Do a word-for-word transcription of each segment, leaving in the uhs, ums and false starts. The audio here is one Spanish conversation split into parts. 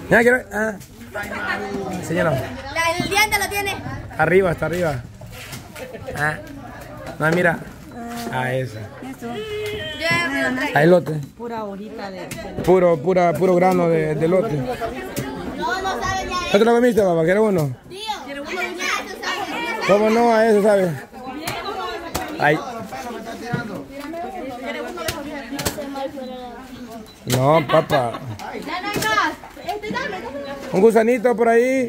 Ya quiero. Ah. Señala. El diente lo tiene. Arriba, está arriba. Ah. No, mira. Ah, esa. Ah, elote. Pura hojita de... Puro, pura, puro grano de, de elote. No, no sabe ya. ¿No te lo comiste, papá? ¿Quieres uno? ¿Cómo no? A eso, ¿sabes? Ay. No, papá. Un gusanito por ahí.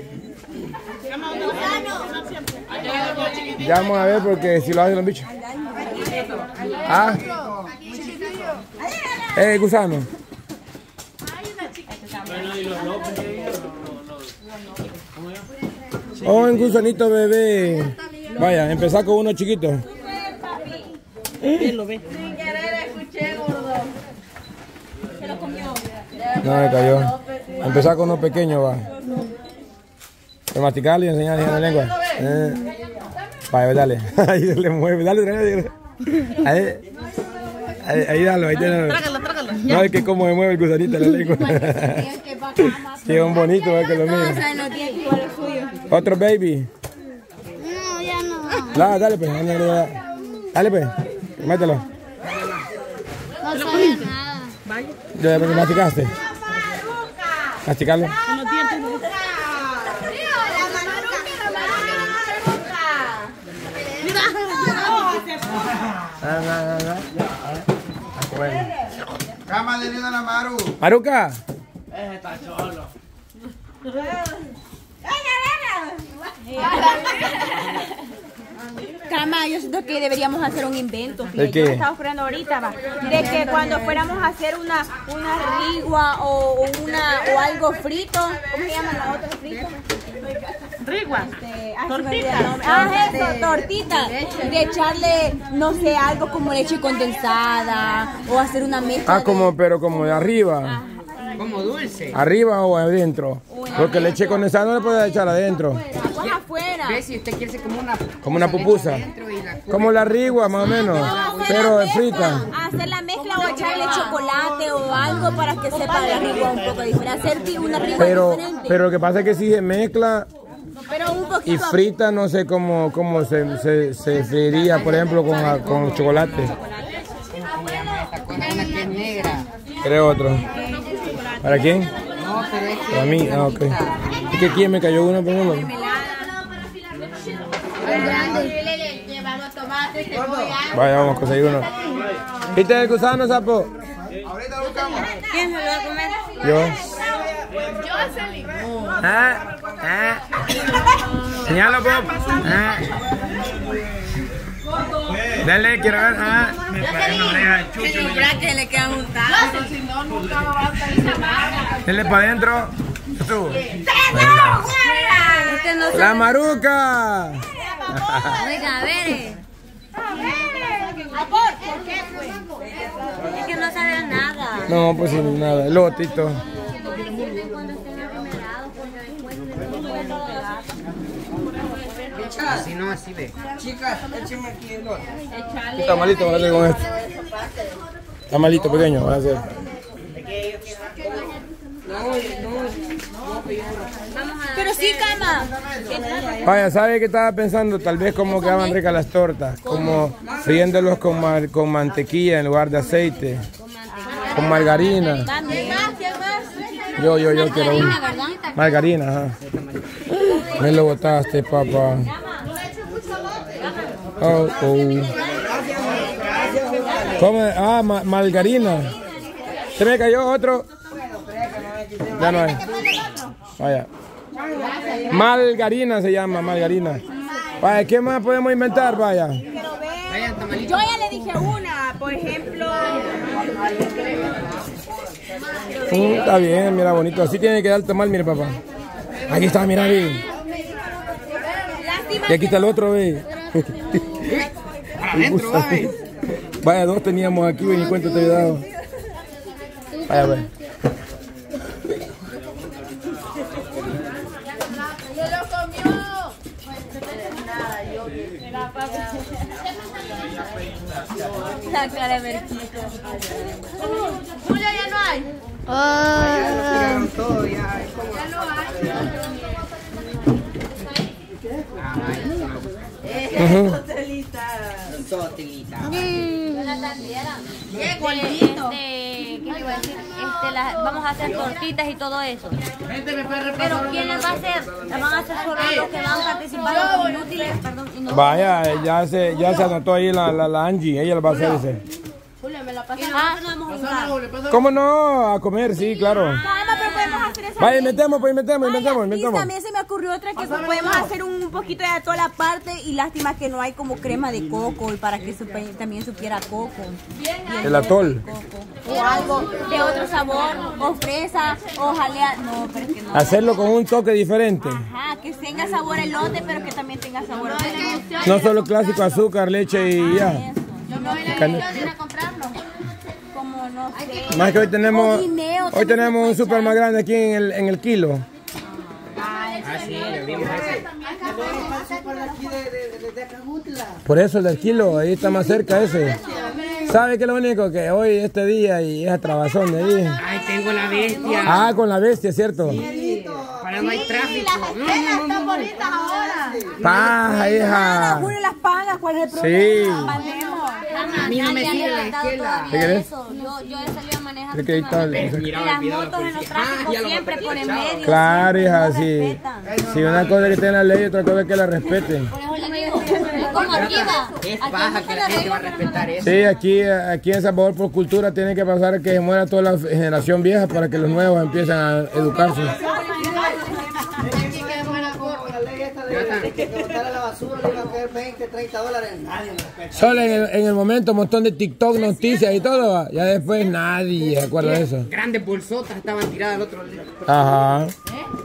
Ya vamos a ver porque si lo hacen los bichos. Ah. Eh, gusano. Oh, un gusanito, bebé. Vaya, empezar con uno chiquito. Él lo ve. No, me cayó. Empezar con uno pequeño, va. Pero masticarle y enseñarle la lengua. Eh. Vaya, dale. Ahí se le mueve. Dale, dale. Ahí. Ahí, ahí dalo, ahí dalo. Trágalo, trágalo. No, es que como me mueve el gusanito la lengua. Qué bonito, va, que lo mío. Otro baby. No, ya no. La, dale, pues. Dale, dale, pues. Mételo. No sabe nada. ¿Ya me masticaste? ¿Masticarlo? Unos dientes. Ah, ah, ah, ah. Bueno. Cama de Nina la Maru. Maruca. Ese está solo. Cama, yo siento que deberíamos hacer un invento. ¿De qué? Yo estaba esperando ahorita, va, de que cuando fuéramos a hacer una una rigua o una o algo frito, ¿cómo se llama la otra frito? Rigua. Este, ay, Tortita. se me olvidó el nombre. Ah, eso, tortita. De echarle, no sé, algo como leche condensada o hacer una mezcla. Ah, como, pero como de arriba. Como dulce. ¿Arriba o adentro? Porque leche condensada no le puede echar adentro. Aguas afuera. ¿Ves? Si usted quiere ser como una... Como una pupusa. Adentro y la- Como la rigua, más o menos. Hacer Pero la es frita. mezcla, hacer la mezcla o echarle chocolate o algo para que sepa la rigua un poco diferente. Hacer una rigua Pero, diferente. pero lo que pasa es que si se mezcla Pero un poquito. y frita, no sé cómo, cómo se, se, se freiría, por ejemplo, con, con chocolate. Esta cosa, una que es negra. Creo otro. ¿Para quién? No, pero es que... Para mí. Ah, ok. Es que aquí me cayó uno, por ejemplo. Vaya, vamos a conseguir uno. ¿Viste el gusano, sapo? Ahorita lo buscamos. ¿Quién se lo va a comer? Yo. Ah, ah. Señalo, Bob. Ah. Dale, quiero ver. Ah. Me parece una oreja de chucho. que le quedan juntados. Dale para adentro. Tú. Este no se... La maruca. Oiga, a ver. Es que no sabe nada. No, pues sin nada. El lotito. Así no, así ve. Chicas, échenme aquí el otro. Está malito, van a hacer con esto. Está malito, pequeño, van a hacer. Pero sí, Cama. Vaya, ¿sabe qué estaba pensando? Tal vez como quedaban ricas las tortas, como friéndolos con, mar- con mantequilla en lugar de aceite, con margarina. Yo, yo, yo quiero una. Margarina, ajá. Me lo botaste, papá. Oh, oh. ¿Cómo? Ah, ma- margarina. ¿Se me cayó otro? Ya no hay. Vaya. Margarina se llama, margarina. Vaya, ¿qué más podemos inventar? Vaya. Yo ya le dije una, por ejemplo. Mm, está bien, mira, bonito. Así tiene que dar tamal, mire, papá. Aquí está, mira, ve. Y aquí está el otro, ve. Adentro, ay. Vaya, dos teníamos aquí, ve, ni cuenta te había dado. Vaya, ve. La cara de Julio ya no hay. Ya lo tiraron todo, ya es como Ujú. Sotilita. Este, ¿qué le iba a decir? Este, la- vamos a hacer tortitas y todo eso. Pero ¿quién las va a hacer? Las van a hacer solo los que van a participar, los inútiles, perdón. Y no- Vaya, ya se, ya se anotó ahí la, la, la Angie, ella lo va a hacer ese. Y nosotros no vamos a jugar. ¿Cómo no? A comer, sí, claro. Mamá, pero podemos hacer esa. Vaya, inventemos, pues inventemos, Ay, inventemos, y inventemos. también se me ocurrió otra que podemos hacer un poquito de toda la parte y lástima que no hay como crema de coco y para que supe- también supiera coco. El atol. O algo de otro sabor, o fresa, o jalea. No, pero es que no. Hacerlo con un toque diferente. Ajá, que tenga sabor a elote, pero que también tenga sabor a fresa. No solo clásico azúcar, leche y ya. Can- Como no sé. Más que hoy tenemos, O guineo, hoy también tenemos se un puede súper más grande aquí en el, en el kilo. Por eso el del kilo, ahí está más cerca ese. ¿Sabe qué es lo único? Que hoy, este día, y es trabazón de ahí. Ay, tengo la bestia. Ah, con la bestia, ¿cierto? Para no hay tráfico. Están bonitas ahora. Paja, hija. Julio las paga, ¿cuál es el Sí. problema? Mandemos. A mí no me sirve la esquela. ¿Qué querés? Eso, yo, yo he salido a manejar. ¿Qué querés últimamente. tal? Y las motos en los tráficos siempre por en medio. Claro, hija, No sí. respetan. Si una cosa es que tenga la ley, otra cosa es que la respeten. Por eso le digo, es como aquí va. Es Aquí paja muchas que la gente va a reglas, respetar eso. Sí, aquí, aquí en Salvador por cultura tiene que pasar que se muera toda la generación vieja para que los nuevos empiecen a educarse. Solo en el, en el momento un montón de TikTok, noticias y todo, va. Ya después nadie se acuerda de eso. Grandes bolsotas estaban tiradas al otro lado. Ajá. Hay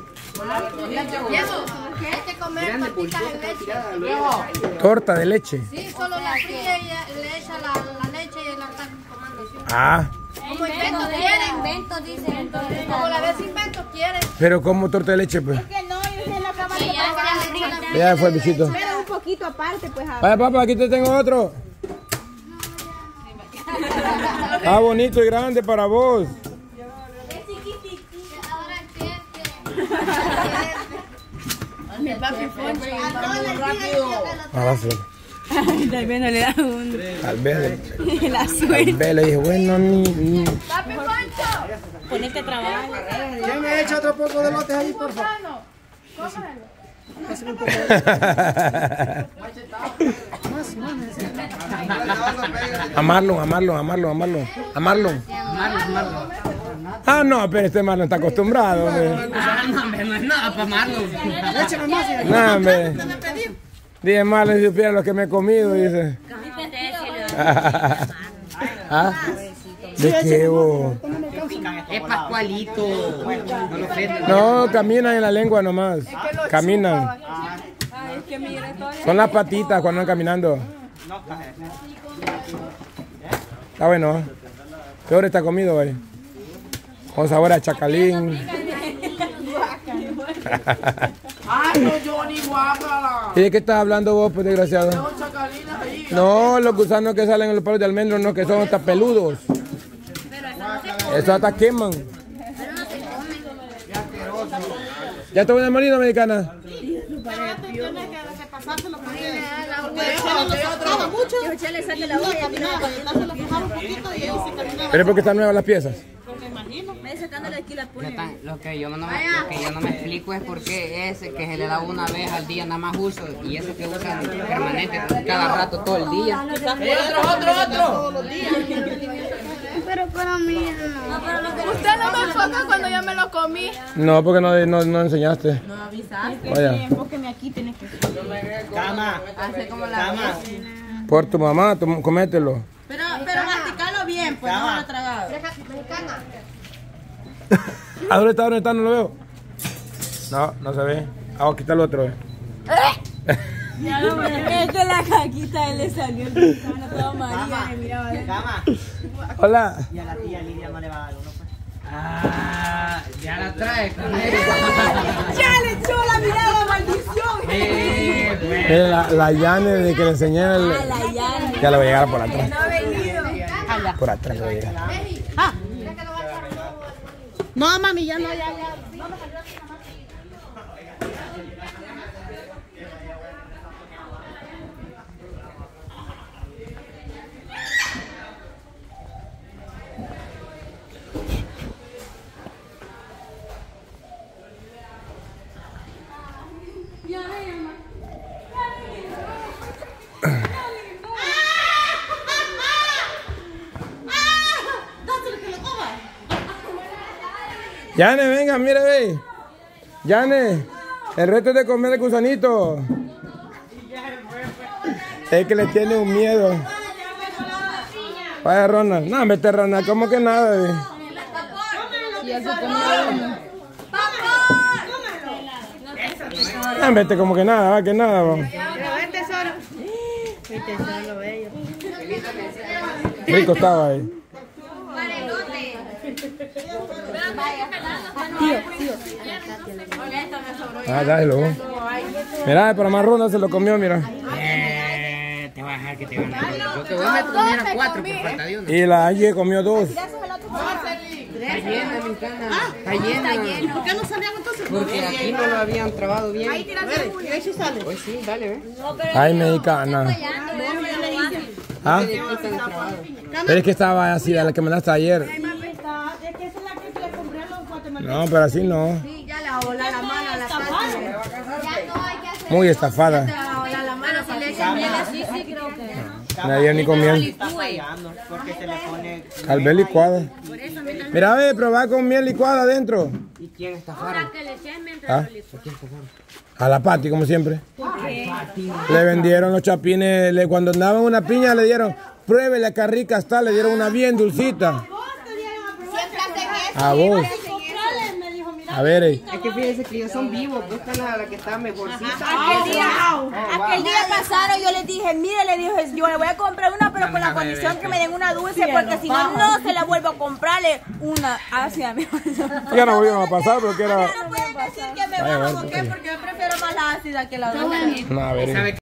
que comer Grandes tortitas bolsotas en leche. tiradas al otro lado. Torta de leche. Sí, solo la fría y le echa la, la leche y la están tomando. ¿Sí? Ah, Como inventos quieren. Inventos dicen entonces. Como la vez inventos quieren. pero como torta de leche, pues. Que no, yo sé lo que va a Que ya está Ya fue el bichito. Pero un poquito aparte, pues. a- Vaya, papá, aquí te tengo otro. Ah, bonito y grande para vos. Ahora que Ahora sí. Tal vez no le da un. Tal vez, La tal suerte. vez le dije, bueno, ni, ni. Ponete a trabajar. ¿Quién me echa otro poco de lotes ahí, por favor? A Marlon, a Marlon, a Marlon, a Marlon, a Marlon. Marlon, Marlon. Ah, no, pero este Marlon está acostumbrado, hombre. Ah, no, hombre, no es nada para Marlon. No, hombre. Dije Marlon, si supiera lo que me he comido, dice. ¿Ah? ¿De qué, vos? Es Pascualito. No lo ofendan. No, caminan en la lengua nomás. Caminan. Son las patitas cuando van caminando. Está bueno, ¿eh? Peor está comido, güey. Con sabor a chacalín. Ay, no, Johnny, guácala. ¿Y de qué estás hablando vos, pues, desgraciado? No, los gusanos que salen en los palos de almendros, no, que son hasta peludos. Eso hasta queman. ¿Ya te voy a morir, americana? ¿Pero es porque están nuevas las piezas? Lo, tan- lo que yo no me, lo que yo no me explico es por qué ese que se le da una vez al día nada más uso y eso que usan permanente cada rato todo el día. Otro, otro, otro. Pero para mí no. Usted no me enfoca cuando yo me lo comí. No, porque no, no, no enseñaste. No avisaste. Vaya. Enfóqueme aquí, tienes que. Cama. Hacer como la. Por tu mamá, tú, comételo. Pero, pero masticalo bien, pues no lo tragado. ¿A dónde está? ¿Dónde está? No lo veo. No, no se ve. Vamos a quitar el otro. Eh. Esta es la caquita, él le salió el gusano todo María, le miraba. Cama. Hola. Y a la tía Lidia no le va a dar uno, pues. Ah, ya la trae con él. ¡Ya le echó la mirada, maldición! Eh, bueno. Mira, la, la Yane de que le enseñé el... A la llana. Ya le voy a llegar por atrás. No ha venido. Por atrás le voy a llegar. No, mami, ya no, ya, ya. Yane, venga, mire, ve. Yane, el reto es de comer el gusanito. Es que le tiene un miedo. Vaya, Ronald. No, vete, Ronald, como que nada, ve. No, vete, como que nada, va, que nada, va. Rico estaba ahí. Ah, dale. Mira, pero más Ronald se lo comió, mira. Eh, te voy a dejar que te gane. Yo que vos me comieron cuatro por falta de uno. Y la Angie comió dos. Está llena, mi cana. Está llena. ¿Por qué no salíamos entonces? Porque aquí no lo habían trabado bien. Ahí tiraste uno. Ahí sí sale. Pues sí, dale, ve. Ay, mexicana. ¿Ah? Pero es que estaba así, a la que me mandaste ayer. Es que esa es la que le compré a los guatemaltecos. No, pero así no. Sí, ya la ola la mano a la casa. Muy estafada. La la mano si le echan miel así, sí creo que. Nadie ni con miel. Está fallando porque se le pone... Tal vez licuada. Mira, ve, probar con miel licuada adentro. ¿Y quién estafaron? ¿Ah? A la Pati, como siempre. Le vendieron los chapines. Le, cuando andaban una piña, le dieron, pruébele acá rica está. Le dieron una bien dulcita. A vos. A ver, eh. Es que fíjense que ellos son vivos. Esta es la, la que está mejorcita. Aquel día, aquel día pasaron, yo les dije, mire, le dije, yo le voy a comprar una, pero con la condición que me den una dulce, porque si no, no se la vuelvo a comprarle una hacia mí. Ya no volvieron a pasar porque era... No pueden decir que me van a boquear porque yo prefiero más la ácida que la dulce. No, a ver.